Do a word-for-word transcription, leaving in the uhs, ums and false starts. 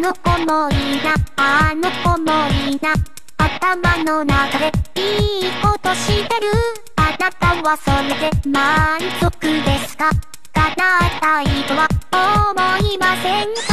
の子もいいな、あの子もいいな。頭の中でいいことしてる。あなたはそれで満足ですか？叶ったいとは思いませんか？